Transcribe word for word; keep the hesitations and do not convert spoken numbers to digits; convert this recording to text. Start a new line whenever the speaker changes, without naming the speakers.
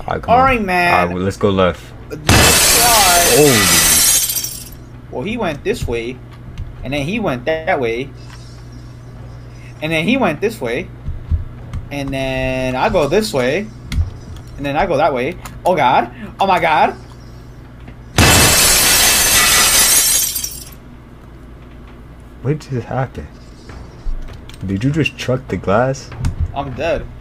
Alright, come
Alright,
on.
man.
Alright, well, let's go left.
Oh. Well, he went this way, and then he went that way, and then he went this way, and then I go this way, and then I go that way. Oh God! Oh my God!
What just happened? Did you just truck the glass?
I'm dead.